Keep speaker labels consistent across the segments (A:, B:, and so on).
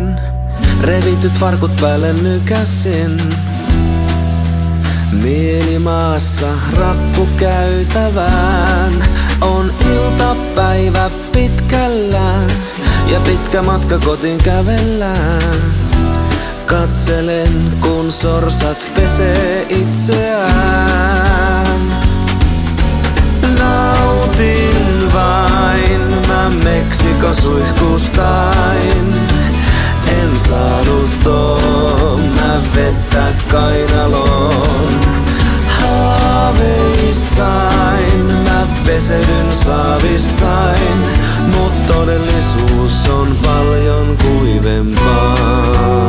A: revityt farkut päälle nykäsin. Mieli maassa rappukäytävään, on iltapäivä pitkällä ja pitkä matka kotiin kävellään. Katselen kun sorsat pesee itseään. Nautin vain mä Meksikon suihkustain. En saanut mä vettä kainaloon. Haaveissain mä pesedyn saavissain, mut todellisuus on paljon kuivempaa.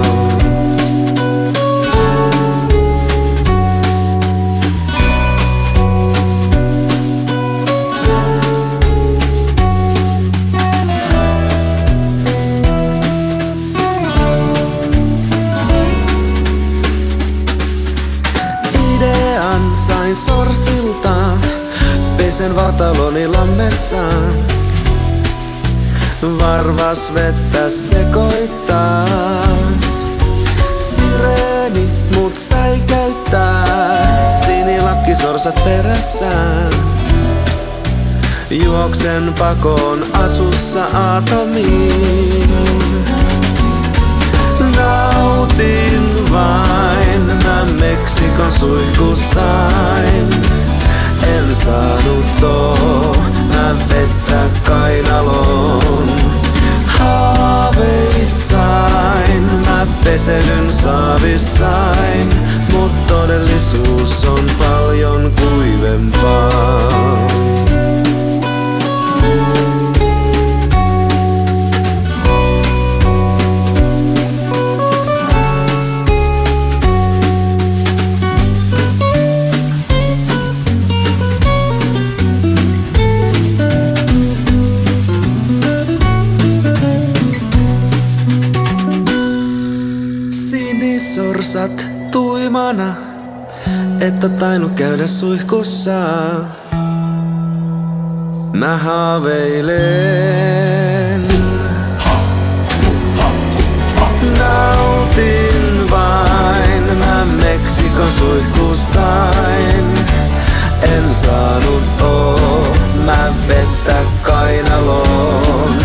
A: Sain sorsilta, pesen vartaloni lammessaan. Varvas vettä sekoittaa, sireeni mut säikäyttää. Sinilakisorsat perässään, juoksen pakoon asussa atomiin. Nautin vain mä Meksikon suihkustain. En saanut mä vettä kainaloon. Haaveissain mä pesedyn saavissain, mut todellisuus on paljon kuivempaa. Sorsat tuimana, että tainnut käydä suihkussa. Mä haaveilen. Nautin vain mä Meksikon suihkustain. En saanut mä vettä kainaloon.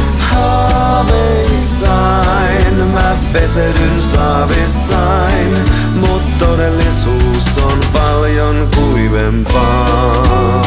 A: Haaveissain mä pesedyn saavissain, mut todellisuus on paljon kuivempaa.